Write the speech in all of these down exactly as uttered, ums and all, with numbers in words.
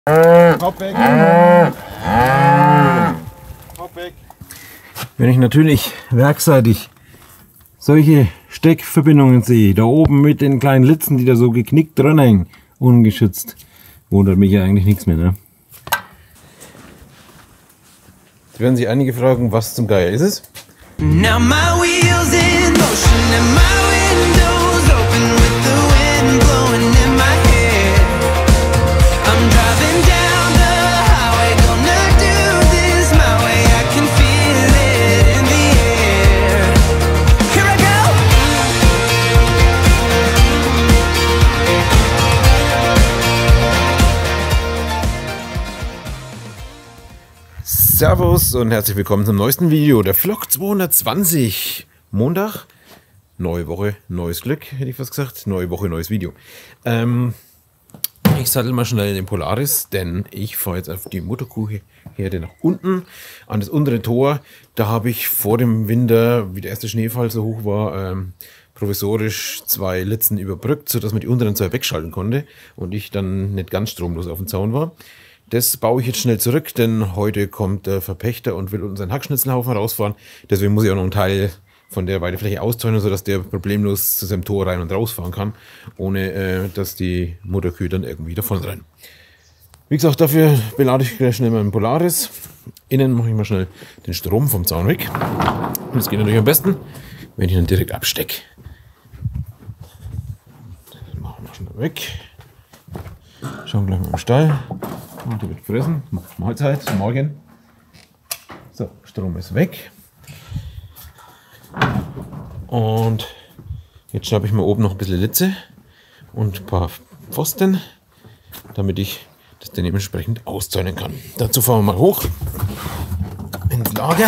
Kopf weg. Kopf weg. Wenn ich natürlich werkseitig solche Steckverbindungen sehe, da oben mit den kleinen Litzen, die da so geknickt dran hängen, ungeschützt, wundert mich ja eigentlich nichts mehr. Ne? Jetzt werden sich einige fragen, was zum Geier ist es? Now my wheels in motion and my windows open with the wind blowing in my hair. I'm driving down the highway, gonna do this my way. I can feel it in the air. Here I go. Servus und herzlich willkommen zum neuesten Video, der Vlog zweihundertzwanzig. Montag, neue Woche, neues Glück, hätte ich fast gesagt. Neue Woche, neues Video. Ähm, ich sattel mal schnell den Polaris, denn ich fahre jetzt auf die Motorkuhherde nach unten, an das untere Tor. Da habe ich vor dem Winter, wie der erste Schneefall so hoch war, ähm, provisorisch zwei Litzen überbrückt, sodass man die unteren zwei wegschalten konnte und ich dann nicht ganz stromlos auf dem Zaun war. Das baue ich jetzt schnell zurück, denn heute kommt der Verpächter und will unseren Hackschnitzelhaufen rausfahren. Deswegen muss ich auch noch einen Teil von der Weidefläche auszäunen, sodass der problemlos zu seinem Tor rein und rausfahren kann, ohne äh, dass die Mutterkühe dann irgendwie davon rennen. Wie gesagt, dafür belade ich gleich schnell meinen Polaris. Innen mache ich mal schnell den Strom vom Zaun weg. Und das geht natürlich am besten, wenn ich ihn direkt abstecke. Das machen wir schnell weg. Schauen gleich mal im Stall. Oh, der wird gefressen. Mahlzeit, morgen. So, Strom ist weg. Und jetzt schnappe ich mir oben noch ein bisschen Litze und ein paar Pfosten, damit ich das dann dementsprechend auszäunen kann. Dazu fahren wir mal hoch ins Lager.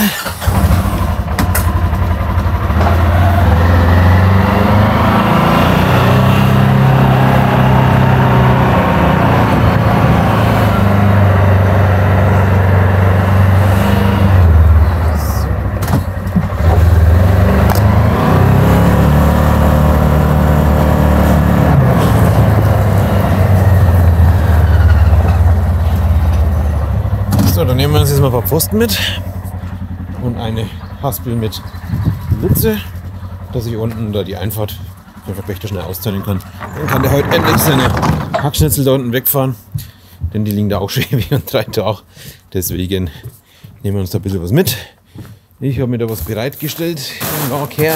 So, dann nehmen wir uns jetzt mal ein paar Pfosten mit und eine Haspel mit Litze, dass ich unten da die Einfahrt für den Verpächter schnell auszäunen kann. Dann kann der heute endlich seine Hackschnitzel da unten wegfahren, denn die liegen da auch schon ewig und drei Tage. Deswegen nehmen wir uns da ein bisschen was mit. Ich habe mir da was bereitgestellt im Lager.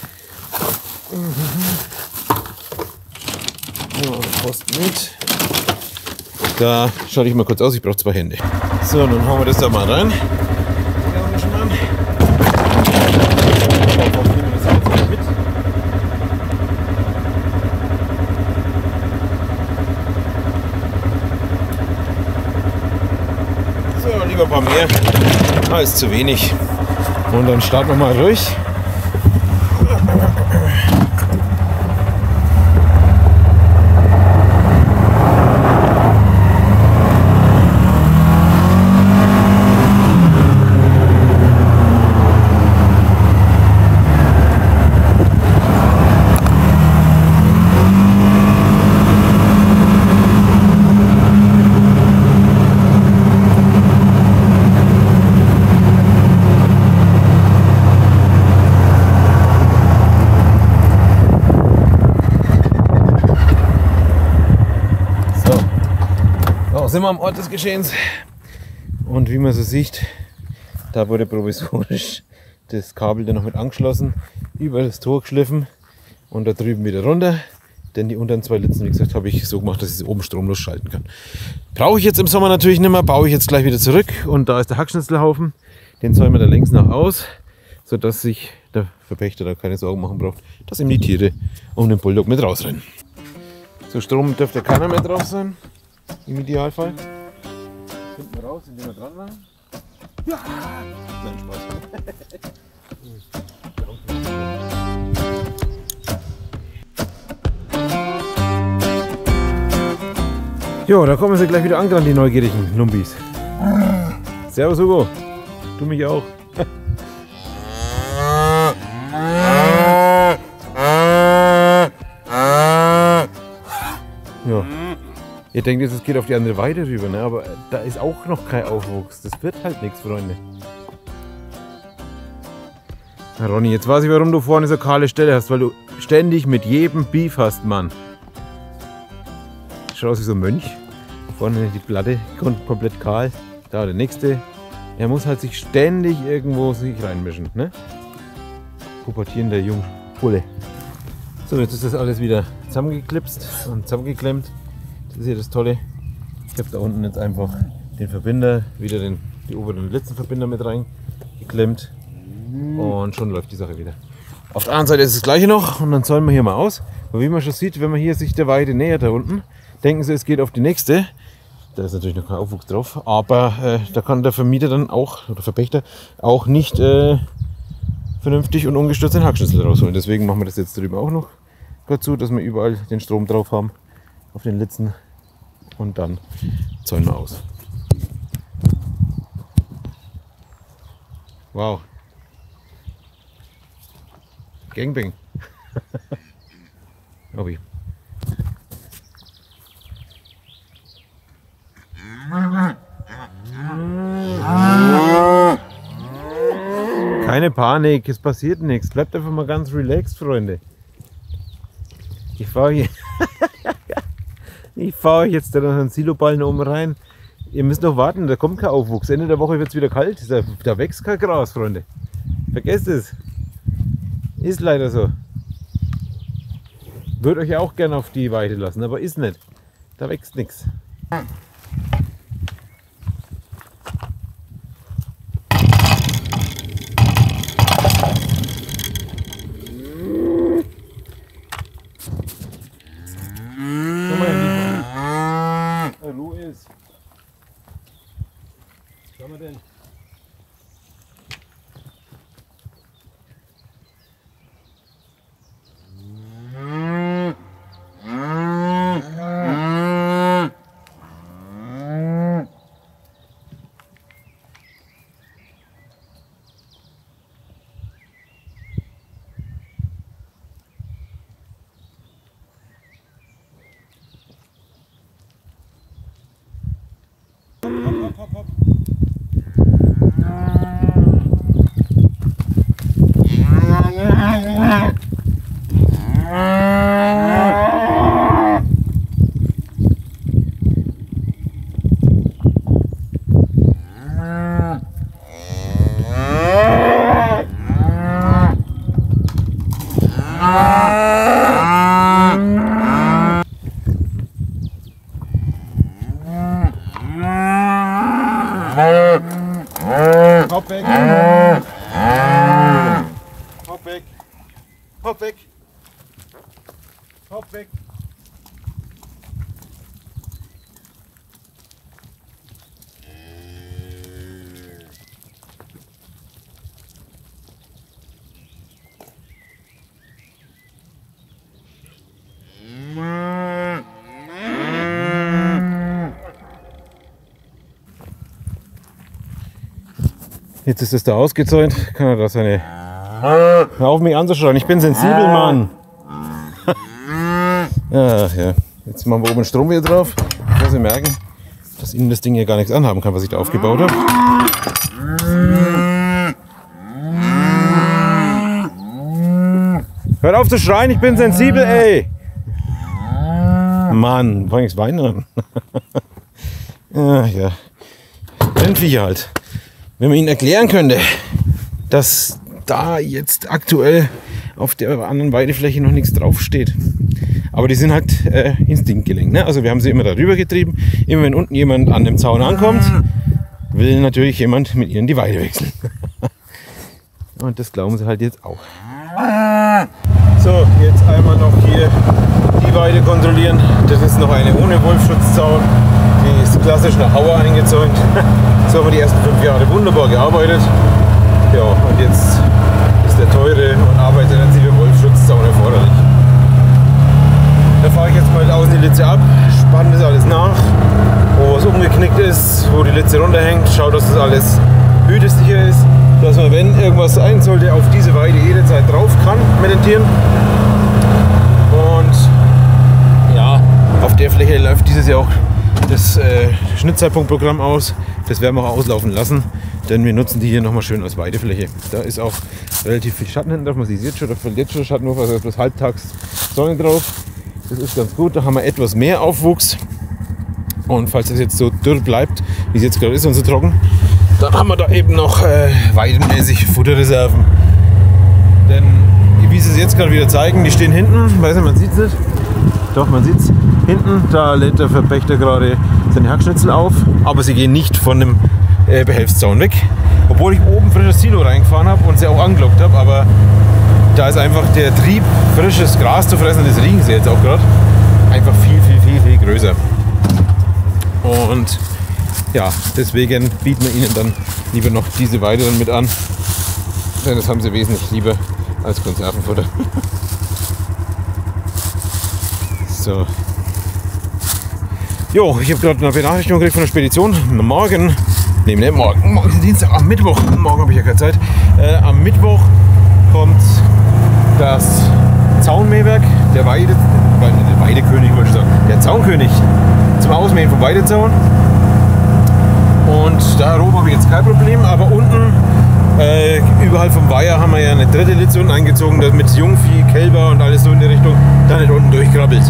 Ja, Pfosten mit. Da schaue ich mal kurz aus, ich brauche zwei Hände. So, dann hauen wir das da mal rein. So, lieber ein paar mehr als zu wenig. Und dann starten wir mal durch. Sind wir am Ort des Geschehens und wie man so sieht, da wurde provisorisch das Kabel dann noch mit angeschlossen, über das Tor geschliffen und da drüben wieder runter, denn die unteren zwei Litzen, wie gesagt, habe ich so gemacht, dass ich sie oben stromlos schalten kann. Brauche ich jetzt im Sommer natürlich nicht mehr, baue ich jetzt gleich wieder zurück und da ist der Hackschnitzelhaufen, den zäumen wir da längs noch aus, sodass sich der Verpächter da keine Sorgen machen braucht, dass ihm die Tiere um den Bulldog mit rausrennen. So, Strom dürfte keiner mehr drauf sein. Im Idealfall. Finden wir raus, indem wir dran machen. Ja! Nein, Spaß. Jo, da kommen sie gleich wieder angerannt, die neugierigen Lumpis. Servus Hugo. Du mich auch. Ja. Ihr denkt jetzt, es geht auf die andere Weide rüber, ne? Aber da ist auch noch kein Aufwuchs. Das wird halt nichts, Freunde. Na Ronny, jetzt weiß ich, warum du vorne so kahle Stelle hast, weil du ständig mit jedem Beef hast, Mann. Schaut aus wie so ein Mönch. Vorne die Platte komplett kahl. Da der nächste. Er muss halt sich ständig irgendwo sich reinmischen, ne? Pubertierender Jungbulle. So, jetzt ist das alles wieder zusammengeklipst und zusammengeklemmt. Das ist hier das Tolle. Ich habe da unten jetzt einfach den Verbinder, wieder den, die oberen und letzten Verbinder mit reingeklemmt. Und schon läuft die Sache wieder. Auf der anderen Seite ist das gleiche noch und dann zäumen wir hier mal aus. Aber wie man schon sieht, wenn man hier sich der Weide nähert da unten, denken Sie, es geht auf die nächste. Da ist natürlich noch kein Aufwuchs drauf, aber äh, da kann der Vermieter dann auch, oder Verpächter, auch nicht äh, vernünftig und ungestört den Hackschnitzel rausholen. Deswegen machen wir das jetzt drüben auch noch dazu, dass wir überall den Strom drauf haben, auf den Litzen, und dann zäunen wir aus. Wow. Gangbang. Hobby. Keine Panik, es passiert nichts. Bleibt einfach mal ganz relaxed, Freunde. Ich fahre hier. Ich fahre euch jetzt da noch einen Siloballen oben rein. Ihr müsst noch warten, da kommt kein Aufwuchs. Ende der Woche wird es wieder kalt. Da, da wächst kein Gras, Freunde. Vergesst es. Ist leider so. Würde euch auch gerne auf die Weide lassen, aber ist nicht. Da wächst nichts. Ruhe ist. Was haben wir denn? Hopp, hopp, hopp. Hopp weg! Hopp weg! Hopp weg! Hopp weg! Jetzt ist es da ausgezäunt, kann er da seine... Hör auf mich anzuschauen, ich bin sensibel, Mann! Ja, ja. Jetzt machen wir oben Strom wieder drauf, dass Sie merken, dass Ihnen das Ding hier gar nichts anhaben kann, was ich da aufgebaut habe. Hört auf zu schreien, ich bin sensibel, ey! Mann, fang ich's Weinen an. Ja, ja. Rindviecher halt. Wenn man ihnen erklären könnte, dass da jetzt aktuell auf der anderen Weidefläche noch nichts draufsteht. Aber die sind halt äh, instinktgelenkt. Ne? Also wir haben sie immer darüber getrieben. Immer wenn unten jemand an dem Zaun ankommt, will natürlich jemand mit ihnen die Weide wechseln. Und das glauben sie halt jetzt auch. So, jetzt einmal noch hier die Weide kontrollieren. Das ist noch eine ohne Wolfschutzzaun. Die ist klassisch nach Hauer eingezäunt. So haben wir die ersten fünf Jahre wunderbar gearbeitet. Ja, und jetzt ist der teure und arbeitsintensive Wolfschutzzaun erforderlich. Da fahre ich jetzt mal außen die Litze ab, spanne das alles nach, wo es umgeknickt ist, wo die Litze runterhängt, schaue, dass das alles hütesicher ist, dass man, wenn irgendwas sein sollte, auf diese Weide jederzeit drauf kann mit den Tieren. Und ja, Auf der Fläche läuft dieses Jahr auch das äh, Schnittzeitpunktprogramm aus. Das werden wir auch auslaufen lassen, denn wir nutzen die hier nochmal schön als Weidefläche. Da ist auch relativ viel Schatten hinten drauf. Man sieht jetzt schon, da fällt jetzt schon Schatten drauf, also bloß halbtags Sonne drauf. Das ist ganz gut, da haben wir etwas mehr Aufwuchs. Und falls es jetzt so dürr bleibt, wie es jetzt gerade ist und so trocken, dann haben wir da eben noch äh, weidenmäßig Futterreserven. Denn wie sie es jetzt gerade wieder zeigen, die stehen hinten, weiß nicht, man sieht es nicht. Doch, man sieht es hinten, da lädt der Verpächter gerade seine Hackschnitzel auf, aber sie gehen nicht von dem äh, Behelfszaun weg. Obwohl ich oben frisches Silo reingefahren habe und sie auch angelockt habe, aber da ist einfach der Trieb, frisches Gras zu fressen, das riechen sie jetzt auch gerade, einfach viel, viel, viel, viel größer. Und ja, deswegen bieten wir ihnen dann lieber noch diese Weide dann mit an, denn das haben sie wesentlich lieber als Konservenfutter. So. Jo, ich habe gerade eine Benachrichtigung gekriegt von der Spedition. Morgen, nee, nicht morgen, morgen ist Dienstag, am Mittwoch, morgen habe ich ja keine Zeit. Äh, am Mittwoch kommt das Zaunmähwerk, der Weide, der Weidekönig wollte ich sagen, der Zaunkönig zum Ausmähen vom Weidezaun. Und da oben habe ich jetzt kein Problem, aber unten äh, überhalb vom Weiher haben wir ja eine dritte Litze unten eingezogen, damit Jungvieh, Kälber und alles so in die Richtung da nicht unten durchkrabbelt.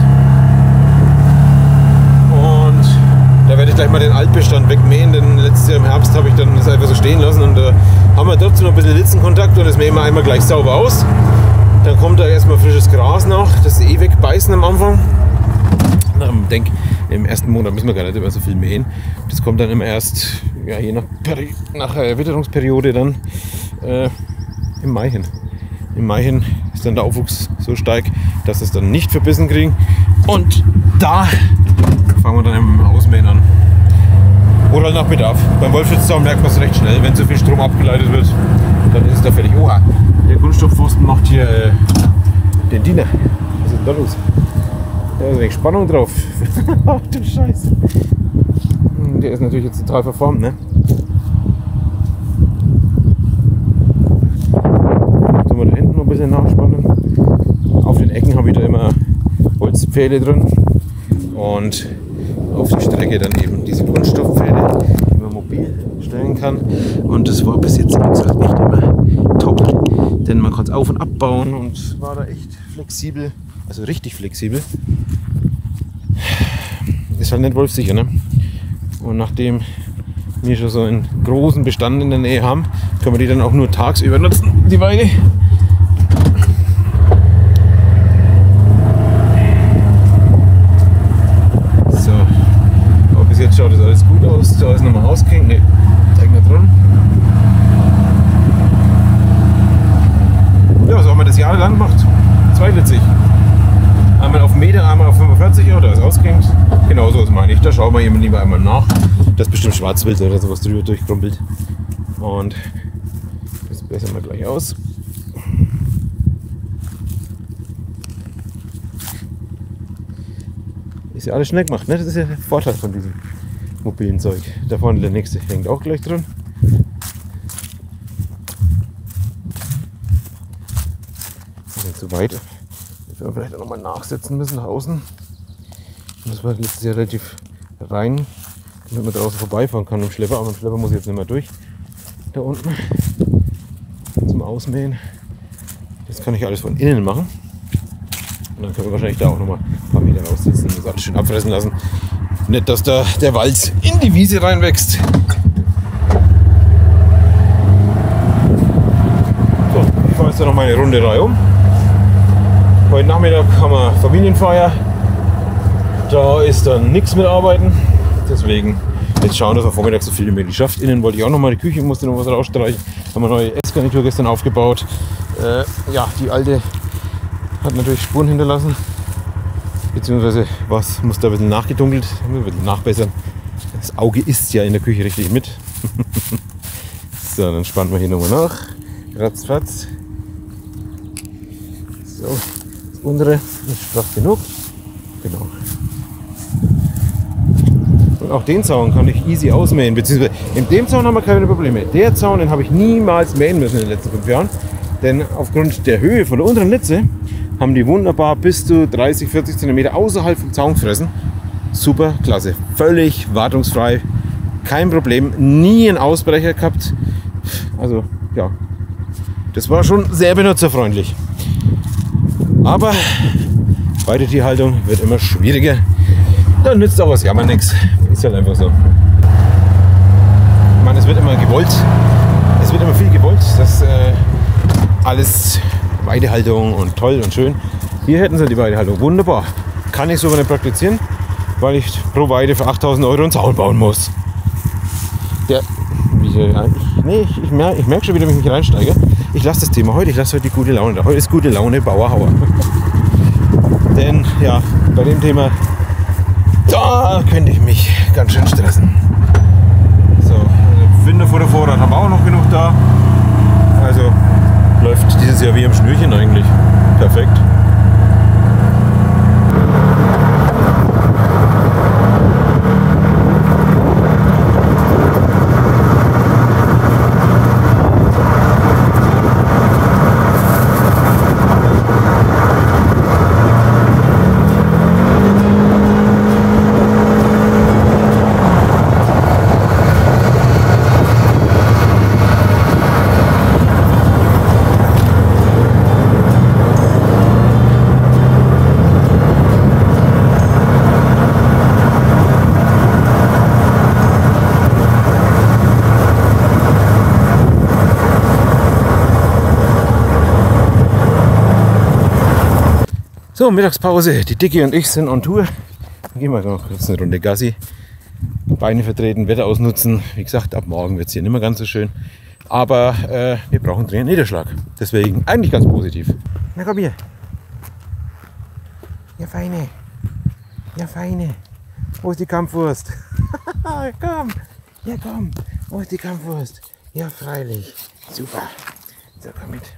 Und da werde ich gleich mal den Altbestand wegmähen, denn letztes Jahr im Herbst habe ich dann das einfach so stehen lassen und da äh, haben wir trotzdem noch ein bisschen Litzenkontakt und das mähen wir einmal gleich sauber aus. Dann kommt da erstmal frisches Gras nach, das eh wegbeißen am Anfang. Ich denke, im ersten Monat müssen wir gar nicht immer so viel mähen. Das kommt dann immer erst, ja, je nach, Peri nach äh, Witterungsperiode dann äh, im Mai hin. Im Mai hin ist dann der Aufwuchs so stark, dass es dann nicht verbissen kriegen. Und da fangen wir dann im Ausmähen an. Oder halt nach Bedarf. Beim Wolfschutzzaun merkt man es recht schnell, wenn zu viel Strom abgeleitet wird, dann ist es da fertig. Oha, der Kunststoffpfosten macht hier äh, den Diener. Was ist denn da los? Da ist eine Spannung drauf. Ach du Scheiße. Der ist natürlich jetzt total verformt, ne? Tun wir da hinten noch ein bisschen nachspannen. Auf den Ecken habe ich da immer Holzpfähle drin. Und auf die Strecke dann eben diese Kunststoffpfähle, die man mobil stellen kann. Und das war bis jetzt echt immer top. Denn man konnte es auf- und abbauen und war da echt flexibel. Also richtig flexibel. Ist halt nicht wolfsicher, ne? Und nachdem wir schon so einen großen Bestand in der Nähe haben, können wir die dann auch nur tagsüber nutzen, die Weide. So. Aber bis jetzt schaut das alles gut aus. Da ist nochmal ausgehängt. Ne, zeig mal dran. Ja, so haben wir das jahrelang gemacht. Zweilitzig. Einmal auf Meter, einmal auf fünfundvierzig, ja, da ist ausgehängt. Genau so ist meine ich. Da schauen wir eben lieber einmal nach. Das ist bestimmt Schwarzwild oder sowas drüber durchkrumpelt. Und das bessern wir gleich aus. Ist ja alles schnell gemacht, ne? Das ist ja der Vorteil von diesem mobilen Zeug. Da vorne der nächste hängt auch gleich drin. Nicht so weit. Das werden wir vielleicht auch nochmal nachsetzen müssen nach außen. Das war letztes Jahr relativ rein, damit man draußen vorbeifahren kann mit dem Schlepper. Aber mit dem Schlepper muss ich jetzt nicht mehr durch. Da unten zum Ausmähen. Das kann ich alles von innen machen. Und dann können wir wahrscheinlich da auch nochmal ein paar Meter raussetzen und das alles schön abfressen lassen. Nicht, dass da der Wald in die Wiese reinwächst. So, ich fahre jetzt noch mal eine Runde reihum. Heute Nachmittag haben wir Familienfeier. Da ist dann nichts mit Arbeiten. Deswegen jetzt schauen, dass wir vormittags so viel wie möglich schafft. Innen wollte ich auch noch mal die Küche, musste noch was rausstreichen. Haben wir eine neue Essgarnitur gestern aufgebaut. Äh, ja, die alte hat natürlich Spuren hinterlassen. Beziehungsweise was muss da ein bisschen nachgedunkelt, ein bisschen nachbessern. Das Auge isst ja in der Küche richtig mit. So, dann spannen wir hier nochmal nach. Ratzfatz. So, das untere ist straff genug. Genau. Und auch den Zaun kann ich easy ausmähen. Beziehungsweise in dem Zaun haben wir keine Probleme. Der Zaun, den habe ich niemals mähen müssen in den letzten fünf Jahren. Denn aufgrund der Höhe von der unteren Litze haben die wunderbar bis zu dreißig, vierzig Zentimeter außerhalb vom Zaun gefressen. Super klasse, völlig wartungsfrei, kein Problem, nie einen Ausbrecher gehabt. Also ja, das war schon sehr benutzerfreundlich. Aber bei der Tierhaltung wird immer schwieriger. Da nützt auch was Jammern nichts. Ist halt einfach so. Ich meine, es wird immer gewollt. Es wird immer viel gewollt, dass äh, alles Weidehaltung und toll und schön. Hier hätten sie die Weidehaltung. Wunderbar. Kann ich so aber nicht praktizieren, weil ich pro Weide für achttausend Euro einen Zaun bauen muss. Der, ich, nee, ich, ich merke merk schon wieder, wie ich mich reinsteige. Ich lasse das Thema heute. Ich lasse heute die gute Laune da. Heute ist gute Laune Bauerhauer. Denn ja, bei dem Thema, da könnte ich mich ganz schön stressen. So, Winterfuttervorrat haben wir auch noch genug da. Also läuft dieses Jahr wie am Schnürchen eigentlich. Perfekt. So, Mittagspause. Die Dicke und ich sind on Tour. Dann gehen wir noch kurz eine Runde Gassi. Beine vertreten, Wetter ausnutzen. Wie gesagt, ab morgen wird es hier nicht mehr ganz so schön. Aber äh, wir brauchen dringend Niederschlag. Deswegen eigentlich ganz positiv. Na komm hier. Ja, Feine. Ja, Feine. Wo ist die Kampfwurst? Komm. Ja, komm. Wo ist die Kampfwurst? Ja, freilich. Super. So, komm mit.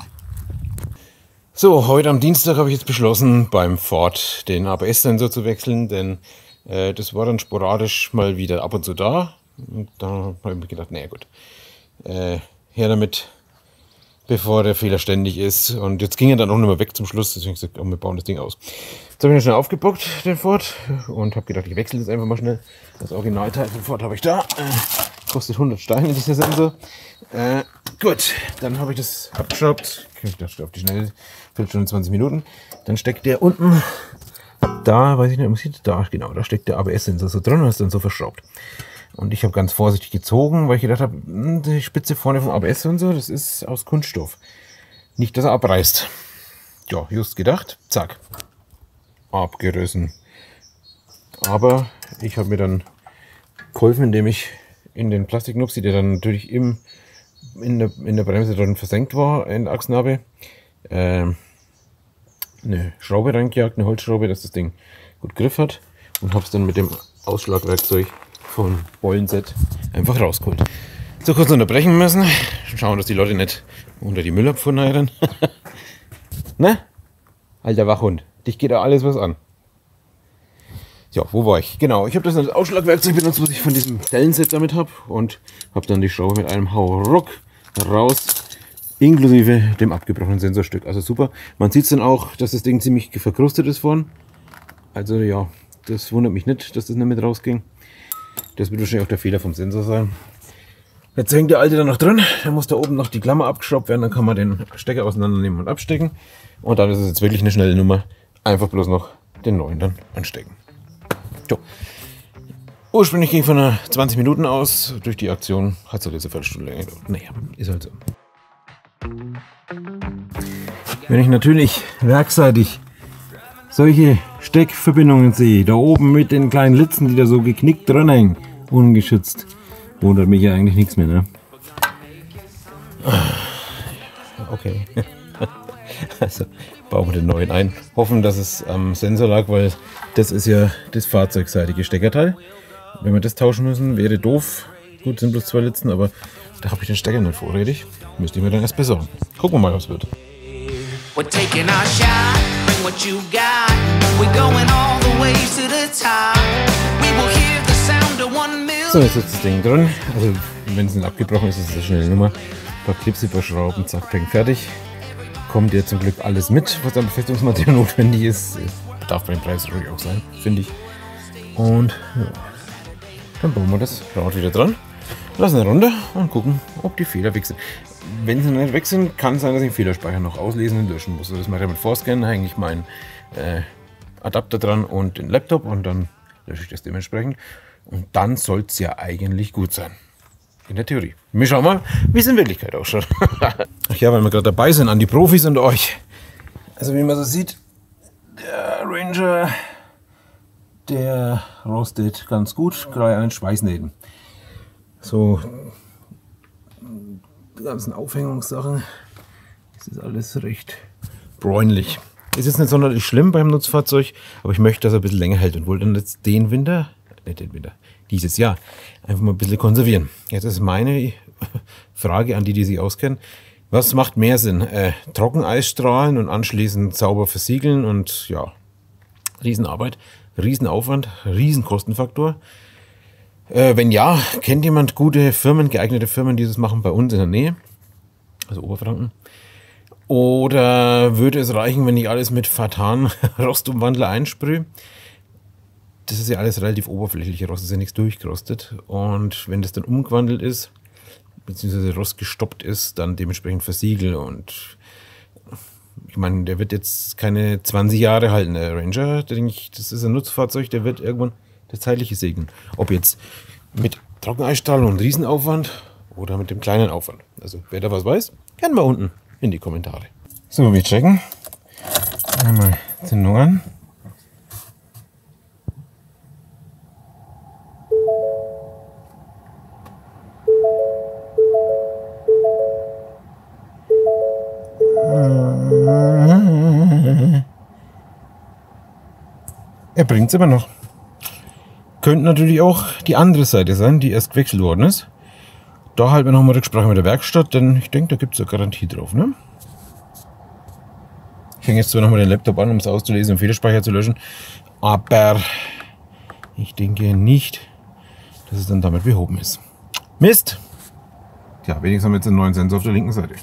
So, heute am Dienstag habe ich jetzt beschlossen, beim Ford den A B S-Sensor zu wechseln, denn äh, das war dann sporadisch mal wieder ab und zu da. Und dann habe ich mir gedacht, naja gut, äh, her damit, bevor der Fehler ständig ist. Und jetzt ging er dann auch nicht mehr weg zum Schluss, deswegen habe ich gesagt, oh, wir bauen das Ding aus. Jetzt habe ich ihn schnell aufgebockt, den Ford, und habe gedacht, ich wechsle das einfach mal schnell. Das Originalteil vom Ford habe ich da. Äh, kostet hundert Steine, dieser Sensor. Äh, gut, dann habe ich das abgeschraubt. Ich dachte, auf die Schnelle, Viertelstunde, zwanzig Minuten. Dann steckt der unten, da, weiß ich nicht, muss ich, da, genau, da steckt der A B S-Sensor so drin und ist dann so verschraubt. Und ich habe ganz vorsichtig gezogen, weil ich gedacht habe, die Spitze vorne vom A B S-Sensor, das ist aus Kunststoff. Nicht, dass er abreißt. Ja, just gedacht, zack, abgerissen. Aber ich habe mir dann geholfen, indem ich in den Plastiknupsi, der dann natürlich im, in, der, in der Bremse drin versenkt war, in der Achsnarbe, äh, eine Schraube reingejagt, eine Holzschraube, dass das Ding gut Griff hat, und habe es dann mit dem Ausschlagwerkzeug von Bollenset einfach rausgeholt. So, kurz unterbrechen müssen, schauen, dass die Leute nicht unter die Müllabfuhr neigen. Ne? Alter Wachhund, dich geht da alles was an. Ja, wo war ich? Genau, ich habe das als Ausschlagwerkzeug benutzt, was ich von diesem Dellenset damit habe, und habe dann die Schraube mit einem Hauruck raus, inklusive dem abgebrochenen Sensorstück. Also super. Man sieht es dann auch, dass das Ding ziemlich verkrustet ist vorn. Also ja, das wundert mich nicht, dass das nicht mit rausging. Das wird wahrscheinlich auch der Fehler vom Sensor sein. Jetzt hängt der alte da noch drin. Da muss da oben noch die Klammer abgeschraubt werden. Dann kann man den Stecker auseinandernehmen und abstecken. Und dann ist es jetzt wirklich eine schnelle Nummer. Einfach bloß noch den neuen dann anstecken. So. Ursprünglich ging von einer zwanzig Minuten aus. Durch die Aktion hat es halt jetzt eine Viertelstunde länger gedauert. Naja, ist halt so. Wenn ich natürlich werkseitig solche Steckverbindungen sehe, da oben mit den kleinen Litzen, die da so geknickt dran hängen, ungeschützt, wundert mich ja eigentlich nichts mehr, ne? Okay. Also bauen wir den neuen ein. Hoffen, dass es am Sensor lag, weil das ist ja das fahrzeugseitige Steckerteil. Wenn wir das tauschen müssen, wäre doof. Gut, sind bloß zwei Litzen, aber da habe ich den Stecker nicht vorrätig. Müsste ich mir dann erst besorgen. Gucken wir mal, was wird. So, jetzt ist das Ding drin. Also wenn es nicht abgebrochen ist, ist es eine schnelle Nummer. Ein paar Clips überschrauben, zack, peng, fertig. Kommt ja zum Glück alles mit, was an Befestigungsmaterial notwendig ist. Darf bei dem Preis ruhig auch sein, finde ich. Und ja, dann bauen wir das Rad wieder dran, lassen ihn runter und gucken, ob die Fehler weg sind. Wenn sie nicht weg sind, kann es sein, dass ich den Fehlerspeicher noch auslesen und löschen muss. Also das mache ich mit Forscan, hänge ich meinen äh, Adapter dran und den Laptop und dann lösche ich das dementsprechend. Und dann soll es ja eigentlich gut sein. In der Theorie. Wir schauen mal, wie es in Wirklichkeit ausschaut. Ach ja, weil wir gerade dabei sind, an die Profis und euch. Also wie man so sieht, der Ranger, der rostet ganz gut, gerade an den Schweißnähten. So, die ganzen Aufhängungssachen, das ist alles recht bräunlich. Ist jetzt nicht sonderlich schlimm beim Nutzfahrzeug, aber ich möchte, dass er ein bisschen länger hält und wollte dann jetzt den Winter, nicht den Winter, dieses Jahr, einfach mal ein bisschen konservieren. Jetzt ist meine Frage an die, die sich auskennen. Was macht mehr Sinn? Äh, Trockeneisstrahlen und anschließend sauber versiegeln und ja, Riesenarbeit, Riesenaufwand, Riesenkostenfaktor. Äh, wenn ja, kennt jemand gute Firmen, geeignete Firmen, die das machen bei uns in der Nähe, also Oberfranken? Oder würde es reichen, wenn ich alles mit Fatan Rostumwandler einsprühe? Das ist ja alles relativ oberflächlicher Rost, ist ja nichts durchgerostet. Und wenn das dann umgewandelt ist, beziehungsweise Rost gestoppt ist, dann dementsprechend versiegel. Und ich meine, der wird jetzt keine zwanzig Jahre halten, der Ranger. Denke ich, das ist ein Nutzfahrzeug, der wird irgendwann das Zeitliche segnen. Ob jetzt mit Trockeneisstrahlung und Riesenaufwand oder mit dem kleinen Aufwand. Also wer da was weiß, gerne mal unten in die Kommentare. So, wir checken. Einmal Zündung an. Er bringt es aber noch. Könnte natürlich auch die andere Seite sein, die erst gewechselt worden ist. Da halten wir nochmal Rücksprache mit der Werkstatt, denn ich denke, da gibt es eine Garantie drauf. Ne? Ich hänge jetzt zwar nochmal den Laptop an, um es auszulesen und Fehlerspeicher zu löschen, aber ich denke nicht, dass es dann damit behoben ist. Mist! Tja, wenigstens haben wir jetzt einen neuen Sensor auf der linken Seite.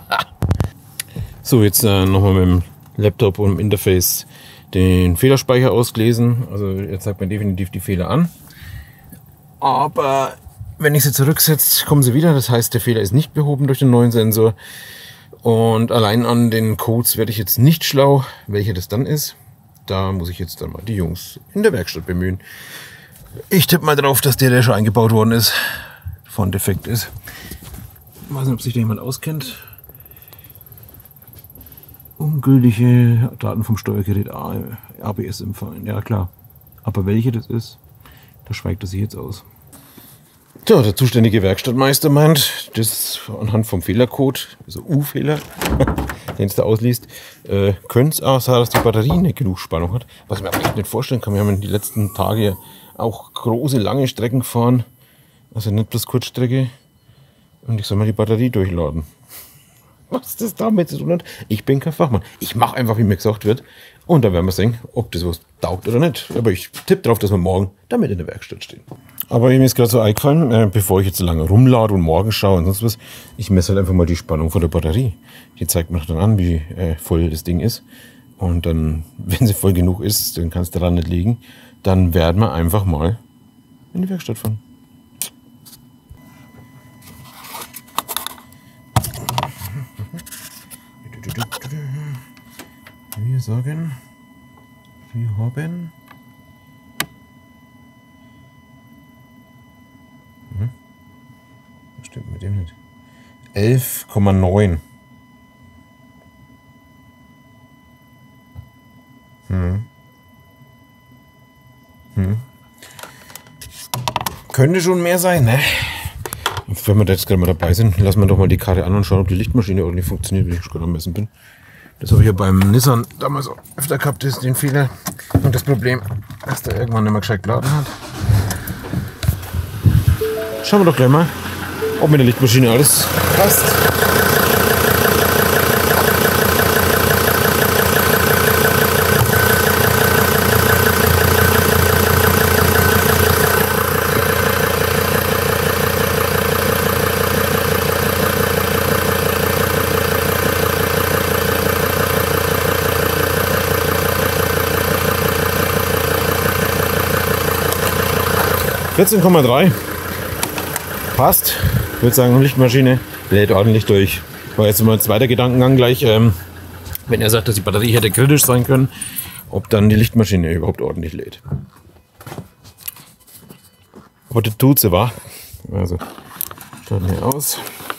So, jetzt äh, nochmal mit dem Laptop und dem Interface den Fehlerspeicher ausgelesen. Also jetzt zeigt man definitiv die Fehler an. Aber wenn ich sie zurücksetze, kommen sie wieder. Das heißt, der Fehler ist nicht behoben durch den neuen Sensor. Und allein an den Codes werde ich jetzt nicht schlau, welcher das dann ist. Da muss ich jetzt dann mal die Jungs in der Werkstatt bemühen. Ich tippe mal drauf, dass der, der schon eingebaut worden ist, von defekt ist. Ich weiß nicht, ob sich da jemand auskennt. Ungültige Daten vom Steuergerät A B S empfangen. Ja klar. Aber welche das ist, da schweigt er sich jetzt aus. Tja, der zuständige Werkstattmeister meint, das anhand vom Fehlercode, also U-Fehler, den es da ausliest, äh, könnte es auch sein, dass die Batterie nicht genug Spannung hat. Was ich mir aber echt nicht vorstellen kann. Wir haben in den letzten Tagen auch große, lange Strecken gefahren. Also nicht bloß Kurzstrecke. Und ich soll mal die Batterie durchladen. Was das damit zu tun hat, ich bin kein Fachmann. Ich mache einfach, wie mir gesagt wird. Und dann werden wir sehen, ob das was taugt oder nicht. Aber ich tippe darauf, dass wir morgen damit in der Werkstatt stehen. Aber mir ist gerade so eingefallen, äh, bevor ich jetzt so lange rumlade und morgen schaue und sonst was, ich messe halt einfach mal die Spannung von der Batterie. Die zeigt mir dann an, wie äh, voll das Ding ist. Und dann, wenn sie voll genug ist, dann kann es daran nicht liegen. Dann werden wir einfach mal in die Werkstatt fahren. Wir sagen, wir haben hm, das stimmt mit dem nicht. elf Komma neun. Hm. Hm. Könnte schon mehr sein, ne? Wenn wir da jetzt gerade mal dabei sind, lassen wir doch mal die Karte an und schauen, ob die Lichtmaschine ordentlich funktioniert, wenn ich schon am Messen bin. Das habe ich ja beim Nissan damals auch öfter gehabt, ist den Fehler und das Problem, dass der irgendwann nicht mehr gescheit geladen hat. Schauen wir doch gleich mal, ob mit der Lichtmaschine alles passt. vierzehn Komma drei. Passt. Ich würde sagen, Lichtmaschine lädt ordentlich durch. War jetzt mal ein zweiter Gedankengang gleich. Ähm, wenn er sagt, dass die Batterie hätte kritisch sein können, ob dann die Lichtmaschine überhaupt ordentlich lädt. Aber das tut sie, wa? Also, starten wir aus.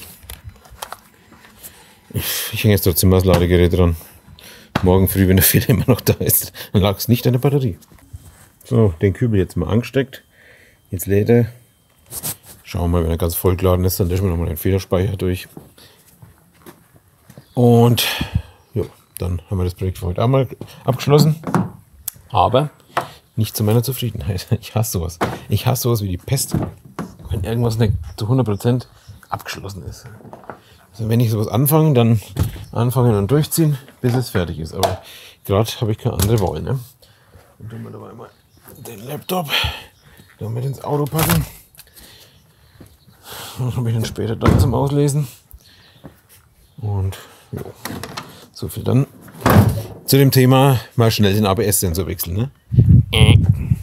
Ich, ich hänge jetzt trotzdem mal das Ladegerät dran. Morgen früh, wenn der Fehler immer noch da ist, dann lag es nicht an der Batterie. So, den Kübel jetzt mal angesteckt. Jetzt lädt er. Schauen wir mal, wenn er ganz voll geladen ist, dann löschen wir nochmal den Federspeicher durch. Und ja, dann haben wir das Projekt für heute einmal abgeschlossen. Aber nicht zu meiner Zufriedenheit. Ich hasse sowas. Ich hasse sowas wie die Pest, wenn irgendwas nicht zu hundert Prozent abgeschlossen ist. Also wenn ich sowas anfange, dann anfangen und durchziehen, bis es fertig ist. Aber gerade habe ich keine andere Wahl. Ne? Und tun wir dabei mal den Laptop damit ins Auto packen. Das habe ich dann später dann zum Auslesen. Und jo, so viel dann zu dem Thema mal schnell den A B S-Sensor wechseln. Ne? Äh.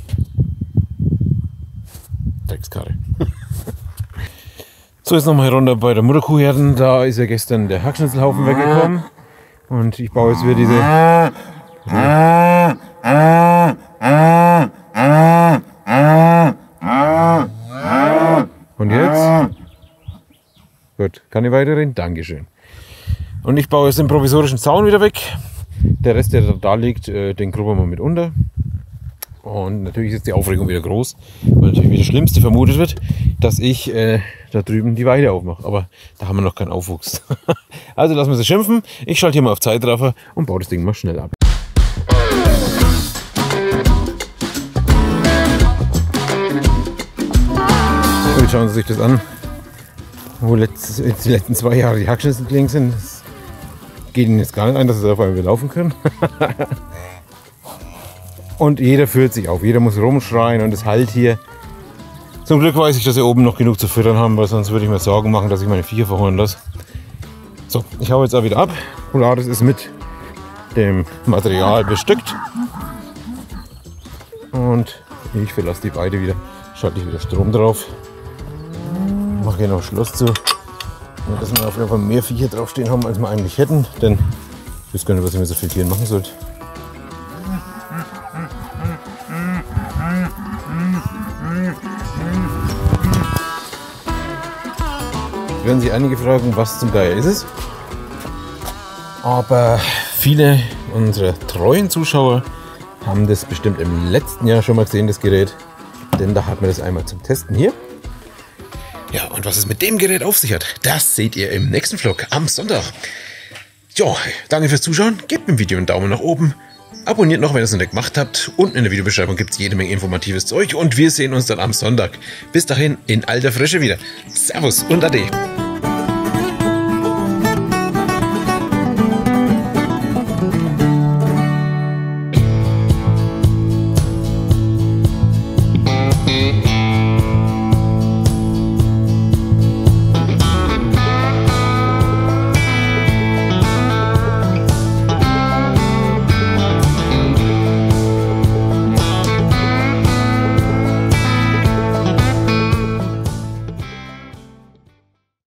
Dreckskarre. So, jetzt nochmal runter bei der Mutterkuhherden. Da ist ja gestern der Hackschnitzelhaufen weggekommen. Und ich baue jetzt wieder diese... Und jetzt? Gut, kann ich weiterreden? Dankeschön. Und ich baue jetzt den provisorischen Zaun wieder weg. Der Rest, der da liegt, den grubbern wir mit unter. Und natürlich ist jetzt die Aufregung wieder groß, weil natürlich wieder das Schlimmste vermutet wird, dass ich äh, da drüben die Weide aufmache. Aber da haben wir noch keinen Aufwuchs. Also lassen wir sie schimpfen. Ich schalte hier mal auf Zeitraffer und baue das Ding mal schnell ab. So, jetzt schauen Sie sich das an, wo letzt, jetzt die letzten zwei Jahre die Hackschnitzel gelegen sind. Das geht Ihnen jetzt gar nicht ein, dass Sie auf einmal wieder laufen können. Und jeder fühlt sich auf, jeder muss rumschreien und es halt hier. Zum Glück weiß ich, dass wir oben noch genug zu füttern haben, weil sonst würde ich mir Sorgen machen, dass ich meine Viecher verhungern lasse. So, ich hau jetzt auch wieder ab. Polaris ist mit dem Material bestückt. Und ich verlasse die Weide wieder, schalte ich wieder Strom drauf. Mache hier noch Schloss zu, dass wir auf jeden Fall mehr Viecher draufstehen haben, als wir eigentlich hätten. Denn ich weiß gar nicht, was ich mit so vielen Tieren machen sollte. Werden sich einige fragen, was zum Geier ist es? Aber viele unserer treuen Zuschauer haben das bestimmt im letzten Jahr schon mal gesehen, das Gerät. Denn da hat man das einmal zum Testen hier. Ja, und was es mit dem Gerät auf sich hat, das seht ihr im nächsten Vlog am Sonntag. Ja, danke fürs Zuschauen. Gebt dem Video einen Daumen nach oben. Abonniert noch, wenn ihr es noch nicht gemacht habt. Unten in der Videobeschreibung gibt es jede Menge informatives Zeug. Und wir sehen uns dann am Sonntag. Bis dahin in alter Frische wieder. Servus und Ade.